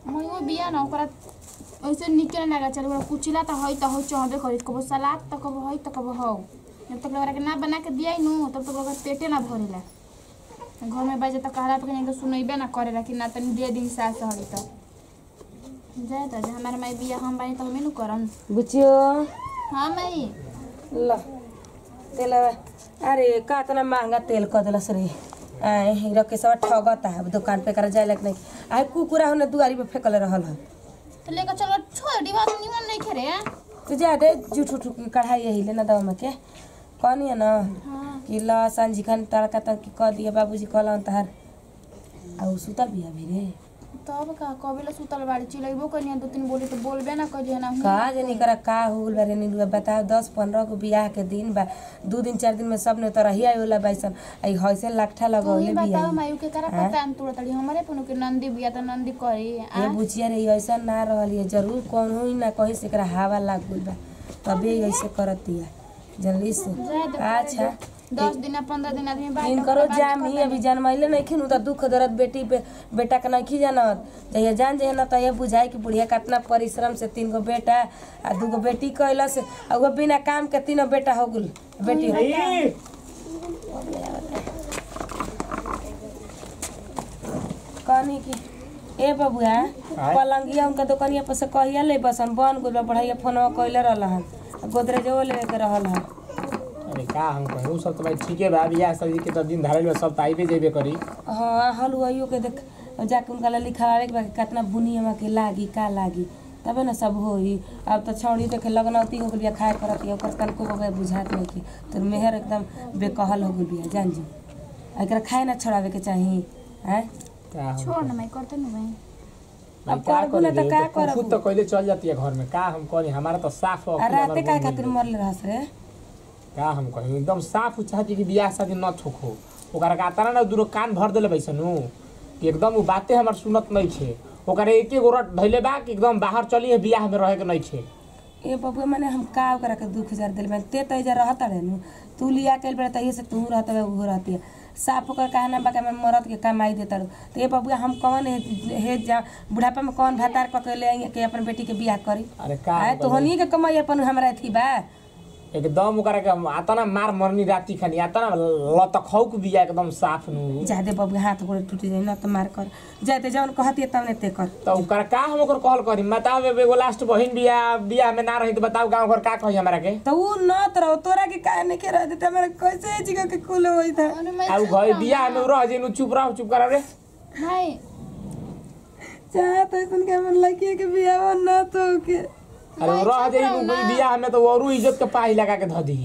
मैं वो बिया ना ओकरा ऐसे निकल ना चल ओकरा कुचिला त होई चाहबे करी कबो सलाद त कबो होई त कबो हो जब तक ओकरा के ना बना के दियाई नु तब तक ओकरा पेटे ना भरेला घर में बाजे त कहला त के सुनैबे ना करेला कि ना तनी दे दी सास हरी त जाए त हमार माई बिया हम बानी त हमें नु करन बुचियो। हां माई ल तेल अरे का इतना महंगा तेल क देलस रे आए रख के सब ठगता है दुकान पे कर जाए नहीं आए कुकुरा होने दुआरी पे फेकल रहल है तो लेकर चलो छोड़ डिबा निमन नहीं खेरे तो जा दे जूठ उठ की कढ़ाई यही लेना दवा में के कहनी है ना कि ल सांझी खान तड़का तक कह दिया बाबूजी कहलन तहार आ सुतल बिया भी रे तब का कबेला सुतल बाड़ी चिलैबो कनिया दो तीन बोली तो बोलबे ना करिए ना का जनी करा का होल बारे नी बताओ 10-15 को बियाह के दिन बा 2 दिन 4 दिन में सब ने तो रही आयोला बैसन आई हइसे लाठा लगौले बिया बताओ मायू के करा पता हम तोड़ तड़ी हमरे पनु के नंदी बिया त नंदी करी ये बुचिया रे ऐसा ना रहलिए जरूर कौन होई ना कहीं से एकरा हवा लाग गइल बा तबे ऐसे करतिया जनली से अच्छा 10 दिन 15 दिन आदमी बात इन करो जाम ही अभी जनमैले नहीं खिनु त दुख दर्द बेटी पे बेटा के नहीं जानत जहिया जान जे ना त ये बुझाई कि बुढ़िया कितना परिश्रम से 3 गो बेटा आ 2 गो बेटी कइला से आ वो बिना काम के 3 बेटा हो गेल बेटी कहनी कि ए बबुआ पलंगिया उनका दुकानिया पर से कहिया ले बसन बन गेल बढ़िया फोनवा कइले रहलन गोदरेज वो लेवे के रहल है अरे का हम कहू सब तो भाई ठीके बा बियाह शादी के तो दिन धारल बा सब ताइबे जेबे करी। हां हलवाइयो के देख जाके उनका लिखावे के कितना बुनिया के लागी का लागी तबे ना सब होई अब तो छौड़ी देखे लगनौती हो गलिया खाए करत है ओकर तनको बगे बुझात नहीं कि तो मेहर एकदम बेकहल हो गलिया जान जी एकरा खाए ना छोड़ावे के चाहिए हैं का छोड़ ना मैं करते न भाई अब करबो ना त का करबो खुद तो कइले चल जाती है घर में का हम करी हमारा तो साफ हो राते का खातिर मरले रहस रे का हम कही एकदम साफ चाहती कि बियाह शादी न ठोको ओकरा का तारा ना दूर कान भर देले बैसनु कि एकदम वो बातें हमार सुनत नहीं छे ओकरा एक एक रट धइले बा कि एकदम बाहर चली है बियाह में रहे के नहीं छे ए बबुआ माने हम का ओकरा के 2000 दिल में ते त इजा रहत रे नु तू लिया के बड़ा तइए से तू रहत है वो रहती है साफ ओकर कहना बा के मरद के कमाई देता तो ए बबुआ हम कौन है जा बुढ़ापा में कौन भातार पकड़ ले आएंगे के अपन बेटी के बियाह करी अरे का तो होनी के कमाई अपन हमरा थी बा एकदम ओकरा के आता ना मार मरनी राती खानी आता ना लतखौ के बिया एकदम साफ नु जादे बबुआ हाथ गोड़ टूट जाए ना तो मार कर जाते जौन कहती तब ने ते कर तो ओकरा का हम ओकर कहल करी बताओ एगो लास्ट बहिन बियाह में ना रही तो बताओ गांव घर का कही हमरा के तो उ न तरह तोरा के काहे ने के रह देते हमरा कैसे जिगा के कुल होई था आ उ घर बियाह में रह जेनु चुप कर रे भाई चाहत ऐसन के मन लगी के बियाह न तो के अरे रह जेनु कोई बियाह में तो औरो इज्जत के पाही लगा के ध दी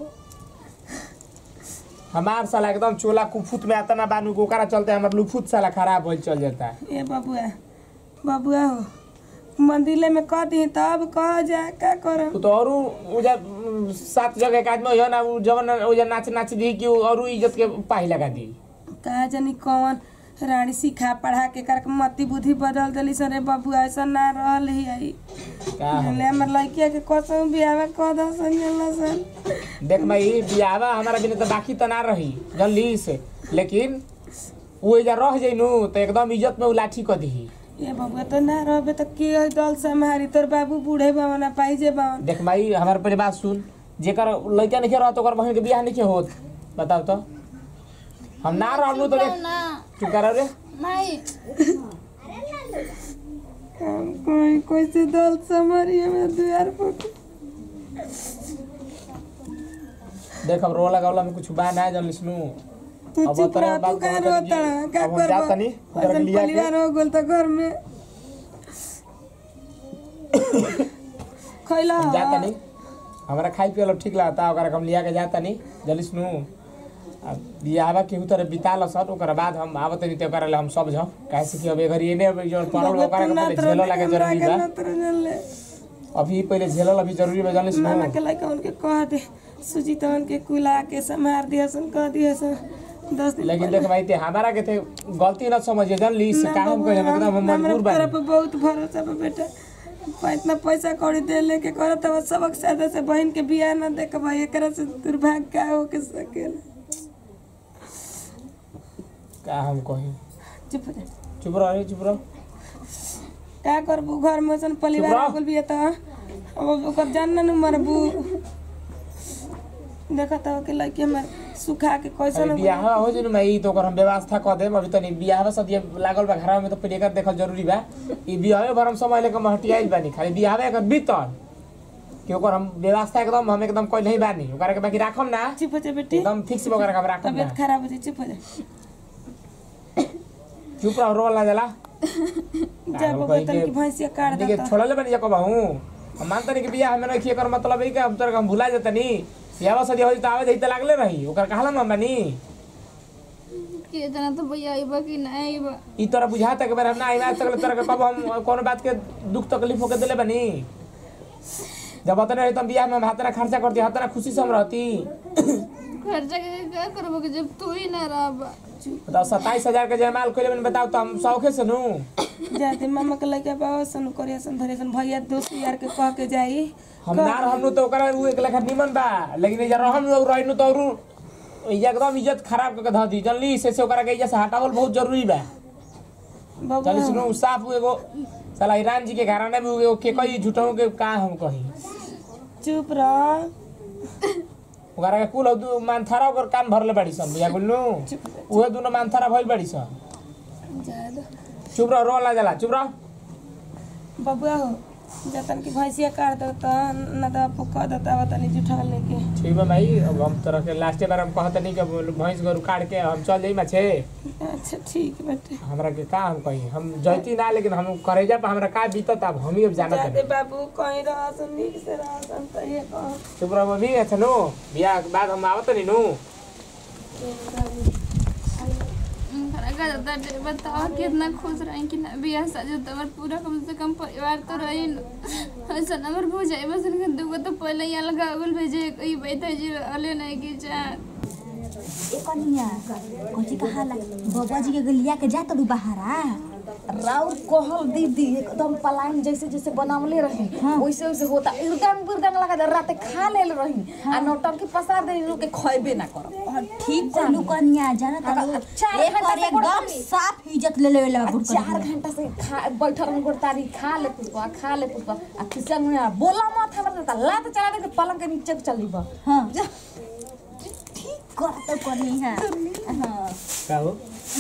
हमार साला एकदम चोला कुफुत में आता ना बानू ओकरा चलते हमर लुफुत साला खराब हो चल जाता ए बबुआ हो मंदिर में कह दी तब कह जा का करम तो औरो उजा 7 जगह के आदमी हो ना उ जवन उजा नाच दी कि औरो इज्जत के पाही लगा दी का जानी कौन रानी सिखा पढ़ा के कर मति बुद्धि बदल देली सरे बबुआ ऐसा ना रहल ही आई का ले हमर लड़किया के कसम बियाह कह द संजला सन देख मई बियाहवा हमारा बिना तो बाकी तो ना रही जानली से लेकिन वो इधर रह जइनु तो एकदम इज्जत में उ लाठी क दी ये बबुआ तो ना रहबे तो के दल संभारी तोर बाबू बूढ़े बावना पाई जे बावन देख माई हमार पहले बात सुन जेकर लड़का नहीं रहत ओकर बहन के बियाह नहीं होत बताओ तो हम ना रहलू तो तू कर रे माई कोई से दल संभारी में दुआर पर देख अब रोला गवला में कुछ बा ना जान लिसनु तू चुप रह तू का रोता का कर जा तनी उधर लिया के परिवार हो गेल त घर में खइला जा तनी हमरा खाई पियल ठीक लागता ओकरा हम लिया के जा तनी जलिसनु अब बियाहवा केहू तरह बिताल सन ओकर बाद हम आवत नहीं ते ओकरा ले हम सब झ काहे से कि अब घर एने जो पड़ल ओकरा के पहले झेलो लागे जरूरी बा अभी पहले झेलल अभी जरूरी बा जानिस ना मामा के लइका उनके कह दे सुजीतवन के कुला के संभार दिया सन कह दिया सन 10 दिन लेकिन देख भाई ते हमारा के थे गलती ना समझिए जान ली से काम कहे एकदम हम मजबूर बा तेरे पे बहुत भरोसा बा बेटा इतना पैसा कौड़ी दे लेके करत अब सबक सादा से बहन के बियाह ना दे के भाई एकरा से दुर्भाग्य का हो के सकेला का हम कही चुप चुप रह का करबू घर में सन परिवार कुल भी त अब ओकर जान न मरबू देखा त के लइके हमर सुखा के कैसन बियाह हो जनु मई तो ओकर हम व्यवस्था क देम अभी तनी बियाह सदिया लागल बा घर में तो पहिले कर देखल जरूरी बा ई बियाह भर हम समय लेके महटियाइल बानी खाली बियाह एकर बीतल कि ओकर हम व्यवस्था एकदम हम एकदम कोई नहीं बानी ओकरा के बाकी राखम ना चुप हो जा बेटी एकदम फिक्स ओकरा के राखम ना तबियत खराब हो जाई चुप हो जा चुप रह रोल ना जाला जब बतन की भैंसिया काट देखिए देता छोड़ले बनी जको बाहू हम मानते नहीं कि बियाह में नहीं कर मतलब है कि हम तोरा हम भुला जतनी बियाह सदी हो त आवे जई त लागले रही ओकर कहला हम बानी के जना तो भैया आइबा कि ना आइबा ई तोरा बुझाता के बार हम ना आइबा तक तोरा के कब हम कोनो बात के दुख तकलीफ होके देले बनी जब अतने रही तुम बियाह में हाथना खर्चा करती हाथना खुशी से हम रहती खर्चा के क्या करबो कि जब तू ही ना रहबा बताओ 27,000 के जयमाल कोइले में बताओ तो हम शौखे से नु जाते मामा के लइका बाबा सन करिया सन धरे सन भैया दोस्त यार के कह के जाई हम ना रहनु तो ओकरा उ एक लेखा निमन बा लेकिन इजा रहम लोग रहनु तो औरु इजा एकदम इज्जत खराब करके ध दी जल्दी से ओकरा के इजा से हटावल बहुत जरूरी बा बाबा चल सुनो साफ एगो साला ईरान जी के घराने में एगो के कई झूठों के का हम कही चुप रह ओकरा के कुल दु मानथारा ओकर कान भरले बाड़ी सन बुझा गुल्लू उहे दुनो मानथारा भइल बाड़ी सन ज्यादा चुप रह रोला जाला चुप रह बबुआ हो जतन की भैंसिया काट दे त न त पका देता तनी जुठा लेके ठीक बा भाई अब हम तरह के लास्ट बार हम कहत नहीं कि भैंस गरु काट के हम चल जाई माछे अच्छा ठीक बेटे हमरा के का हम कही हम जैती ना लेकिन हम करेजा पे हमरा का बीतत अब हम ही अब जानत जाते नहीं बाबू कहीं रहसन नीक से रहसन त ये कह चुप रह अभी अच्छा नो बियाह के बाद हम आवत नहीं नु खरा का जाता बताओ कितना खुश रही कि ना बियाह साजो तो हमार पूरा कम से कम परिवार तो रही ऐसा नंबर भूजाई बस इनके दुगो तो पहले यहाँ लगा गल भेजे कोई बैठे जी अले नहीं की जा ए कनिया कोची कहाला बाबा जी के गलिया के जा तड़ू बहारा राउर कहल दीदी एकदम पलायन जैसे जैसे बनावले रही वैसे वैसे होता इरदंग लगा दे राते खा ले रही आ नौटंकी पसार दे लोग के खइबे ना कर ठीक कहलू कनिया जाना तड़ू एक और एकदम साफ इज्जत ले लेला बुढ़ 4 घंटा से बैठल रही गोड़तारी खा ले पुष्पा आ किसन में बोला मत हमरा त लात चला दे पलंग के नीचे चल लीबा हां ठीक कर तो करनी है हां का हो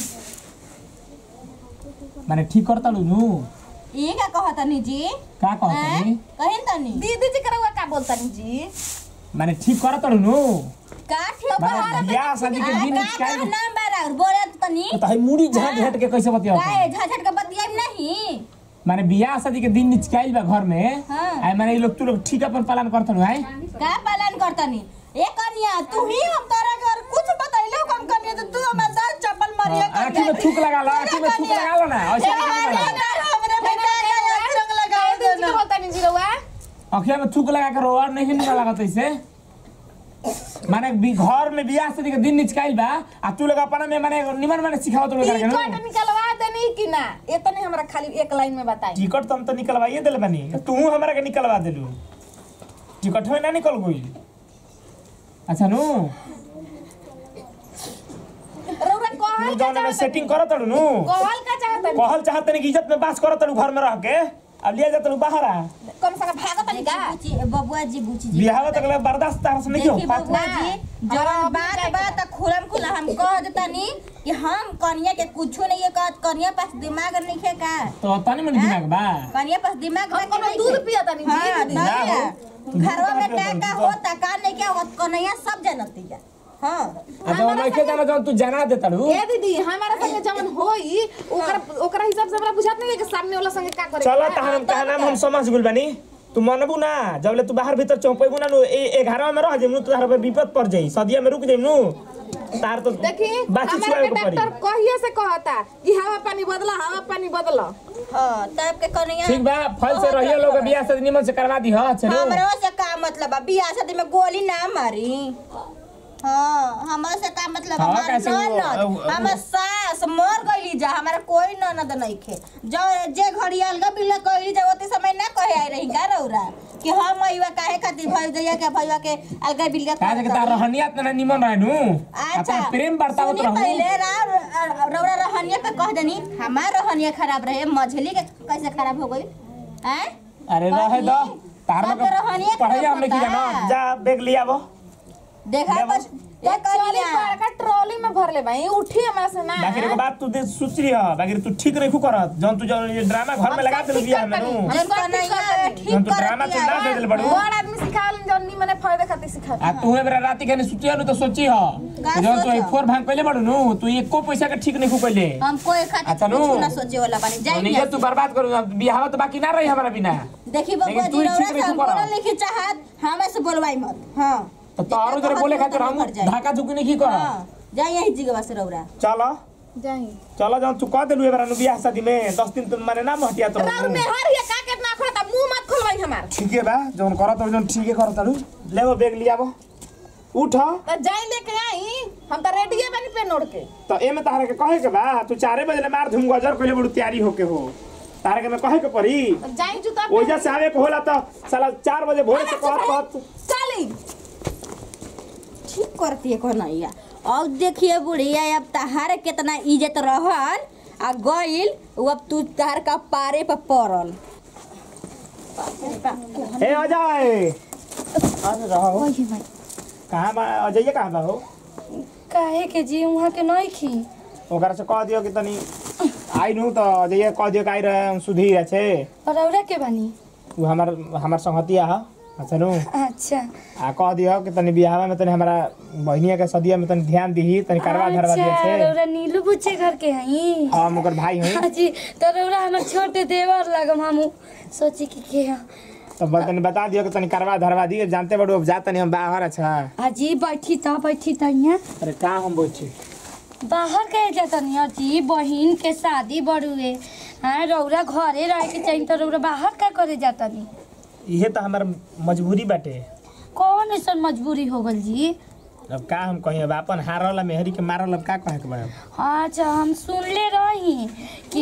माने ठीक करता नु ये का कहतनी जी का कहतनी कहिन तनी दीदी जी करवा का बोलतनी जी माने ठीक करता नु का ठीक माने बियाह शादी के दिन का नाम बारा और बोले तनी तो है मुड़ी झाट झाट के कैसे बतिया काहे झझट के बतिया नहीं माने बियाह शादी के दिन निचकाइल बा घर में हाँ। आई माने ये लोग तू लोग ठीक अपन पालन करत नु है का पालन करतनी ए कनिया तू ही हम तारा घर कुछ बतैले कम कनिया तो तू हमरा दाल चप्पल मारिया कर आंखी में थूक लगा लो आंखी में थूक लगा लो ना ऐसे हमरा बेटा के रंग लगाओ दे दीदी बोलतनी जी रवा आंखिया में थूक लगा कर और नहीं निकल लागत ऐसे माने घर में बियाह शादी के दिन निचकाइल बा आ तू लोग अपन में माने निमन माने सिखावत लोग करके टिकट निकलवा देनी कि ना इतने हमरा खाली एक लाइन में बताई टिकट तो हम तो निकलवाइए देले बानी तू हमरा के निकलवा देलू टिकट है ना निकल गई अच्छा नु रौरा कहल जौन में सेटिंग करत नु कहल का चाहतनी कहल चाहत नहीं कि इज्जत में बात करत घर में रह के अब लिया जात बाहर आ कौन सा भागतनी का बबुआ जी बुची जी बियाह तक बर्दाश्त तार से नहीं देखी हो बबुआ जी जवन बात खुलम खुला हम कह देतनी कि हम कनिया के कुछो नहीं कहत कनिया पास दिमाग नहीं है का तो तनी मन दिमाग बा कनिया पास दिमाग हम कोनो दूध पियतनी जी हां ना हो। घरवा में का होता का नहीं क्या होत कन्हैया सब जानती है हां अच्छा वो नहीं जाना जौन तू जाना देता रू ए दीदी हमारा संगे जवन होई ओकरा हिसाब से हमरा बुझात नहीं है कि सामने वाला संगे का करे चलो त हम कहना हम समझ गुल बानी तू मनबू ना जबले तू बाहर भीतर चौपेबू ना ए घर में रह जेमनु तोहरा पे विपद पड़ जाई सदिया में रुक जेमनु तार तो देखी बाची हमारे छुआए के को पड़ी डॉक्टर कहिए से कहता कि हवा पानी बदला हां तब के कन्हैया ठीक बा फल से रहियो लोग बियाह शादी निमन से करवा दी हां चलो हमरो से का मतलब है बियाह शादी में गोली ना मारी हाँ हमारे से का मतलब हाँ, हमार कैसे वो- ननद हमर सास मर गईली जा हमारा कोई ननद नहीं खे जो जे घड़ी अलगा बिल्ला कइली जा ओते समय ना कहे आई रही का रौरा कि हम अइवा काहे खातिर भई दैया के भईवा के अलगा बिलगा काहे के तार रहनिया तना निमन रहनु अच्छा प्रेम बर्तावत रहू पहले रौरा रहनिया पे कह देनी हमार रहनिया खराब रहे मझली के कैसे खराब हो गई हैं अरे रहे दो तार में पढ़ाई हमने की जाना जा बैग लिया वो देखा बस एक चली करिया बड़का ट्रॉली में भर ले भाई उठी हमरा से ना बाकी रे बात तू दे सोच रही है बाकी तू ठीक नहीं करत जौन तू जौन ये ड्रामा घर में लगा दे बिया में नु जन कन्हैया जौन ठीक तू ड्रामा तू ना दे दे बड़ू बड़ आदमी सिखावल जन्नी मने फायदा खातिर सिखा आ तू मेरा राती के सोचिया नु तो सोची ह जौन तू फोर भांग पहले बड़ू नु तू एको पैसा के ठीक नहीं कइले हमको एक अच्छा खातिर नु। कुछ ना सोचे वाला बानी नहीं जाइए तू बर्बाद करू बियाह तो बाकी ना रही हमारा बिना देखी बबुआ लेकिन तू जी ही ठीक रौरा से नहीं करा। बोलल लिखी चाहत हमें से बोलवाई मत हां तो तारो जरे बोले खातिर हम ढाका झुकी नहीं की कर हां जाइए यही जगह से रौरा चलो जाई चलो जौन तू कह देलु एबार नु बियाह शादी में 10 दिन तुम माने ना महटिया तो राउर में हर ये का केतना खोता मुंह मत खोलवाई हमार ठीक है बा जौन करत हो जौन ठीक है करत हलु लेबो बैग लियाबो उठ त जाई लेके आई हम त रेडियो बनी पे नोड़ के तो एमे तारा के कहे के बा तू 4 बजे ले मार धूम गजर कइले बड़ू तैयारी होके हो तारा के मैं कहे के पड़ी त जाई जूता ओइजा से आवे के होला तो साला 4 बजे भोरे से कहत चली ठीक करती है कन्हैया अब देखिए बुढ़िया अब तहार कितना इज्जत रहल आ गइल अब तू तहार का पारे पर पड़ल ए अजय अरे रहो कहां बा अजय कहां बा हो काहे के जी वहाँ के नहीं खी ओकरा से कह दियो कि तनी आई नु तो अजय कह दियो कि आई रहे सुधीर छे और औरा के बानी उ हमर संगतिया ह अच्छा नु अच्छा आ कह दियो कि तनी बियाह में तनी हमरा बहनिया के सदिया में तनी ध्यान दीही तनी करवा धरवा दिए अच्छा छे रौरा नीलू बुच्चे घर के हई हम ओकर भाई हई हाँ जी तो रौरा हमर छोटे देवर लगम हम सोची कि के ह तो तनी बता दियो कि तनी करवा धरवा दिए जानते बड़ू अब जा तनी हम बाहर अच्छा अजी बैठी त यहाँ अरे का हम बोची बाहर कहे जाता नहीं अजी बहिन के शादी बड़ुए हाँ रौरा घरे रहे के चाहिए तो रौरा बाहर का करे जाता नहीं इहे तो हमार मजबूरी बाटे कौन ऐसा मजबूरी हो गल जी अब का हम कहीं अब अपन हारल मेहरी के मारल अब का कहे के बा अच्छा हम सुनले रही कि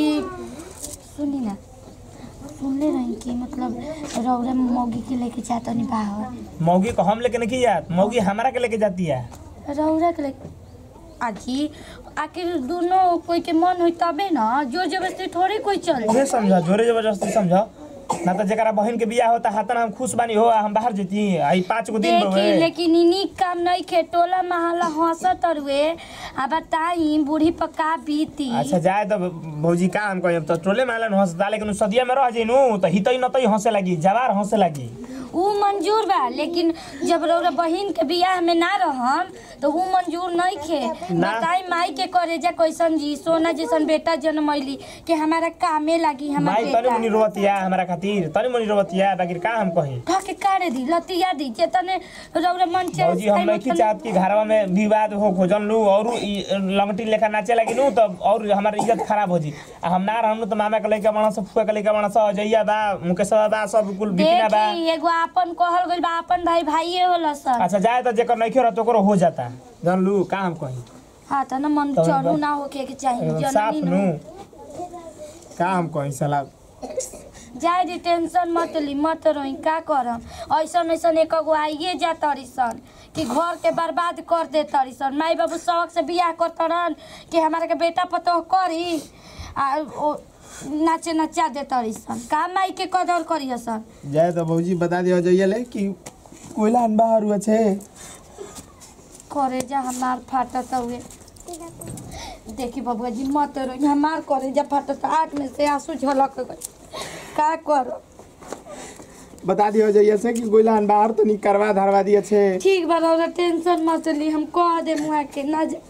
सुनी ना सुनले रही कि मतलब रौरा मौगी के लेके जाता नहीं बाहर मौगी को हम लेके नहीं जात मौगी हमारा के लेके जाती है रौरा के लेके अजी आखिर दोनों कोई के मन हो तबे ना जोर जबरदस्ती थोड़ी कोई चल उहे समझा जोरे जबरदस्ती समझा ना तो जरा बहन के बियाह होता हाथन हम खुश बानी हो हम बाहर जेती आई 5 गो दिन देखी बवे लेकिन इनी काम नहीं खे टोला महला हंसत रुए आ बताई बूढ़ी पका बीती अच्छा जाए तो भौजी का हम कहे तो टोले मालन हंसता लेकिन सदिया में रह जेनु तो हितई नतई हंसे लगी जवार हंसे लगी ऊ मंजूर बा लेकिन जब रौरा बहिन के बियाह में ना रहम तो ऊ मंजूर नहीं खे ना। बताई माई के करेजा कैसन जी सोना जैसन बेटा जन्मैली कि हमारा कामे लागी हमारा माई तनी बेटा मुनी रोवतिया हमरा खातिर तनी मुनी रोवतिया बाकी का हम कही ढके काढ़े दी लतिया दी जे तने रौरा मन भौजी हम नहीं चाहत कि घरवा में विवाद हो खोजन लू और लंगटी लेखा नाचे लगी नु तो और हमार इज्जत खराब हो जी आ हम ना रहनु तो मामा के लइका बना सब फुआ के लइका बना सब जइया बा मुकेशवा बा सब कुल बिकना बा देखी एगो आपन कहल गइल बा आपन भाई भाईए होला सर अच्छा जाए तो जेकर नहीं रह तो हो जाता जान लू का हम कही हाँ त न मन तो चढ़ू ना होके के चाहिए साफ जननी नु नु का हम कही साला जाए दी टेंशन मत ली मत रोई का करम ऐसन ऐसन एक गो आइए जा तरीसन कि घर के बर्बाद कर दे तरीसन माई बाबू शौक से बियाह करतरन कि हमारे के बेटा पतोह करी आ ओ नाचे नचा दे तरीसन का माई के कदर करियसन जाए तो भौजी बता दियो जइया ले कि कोयला बाहर हुआ छे करे जा हमार फाटत हुए देखी बबुआ जी मत रोई हमार करे जा फाटत आँख में से आंसू झलक गए का करो बता दियो जइया से कि कोयला बाहर तो नहीं करवा धरवा दिए छे ठीक बा रौरा टेंशन मत ली हम कह दे मुआ के ना जा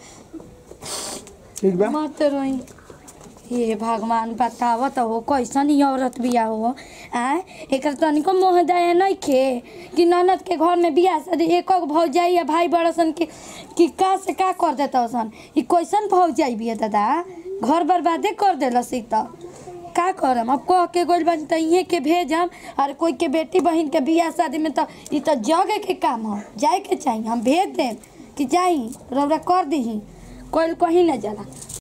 ठीक बा मत रोई हे भगवान बताव तो हो कैसन ही औरत बियाह हो आय एकर तनिको मोह दया नहीं खे कि ननद के घर में बियाह शादी एक भौजाई या भाई बड़सन के कि का से का कर देता सन ई कैसन भौजाई बिया दादा घर बर्बादे कर देलस ई त का करम अब कह के गोल बन त इहे के भेजम और कोई के बेटी बहन के बियाह शादी में त ई त जगे के काम हो जाए के चाहिए हम भेज देम कि जाई रौरा कर दीही कोई कहीं न जाला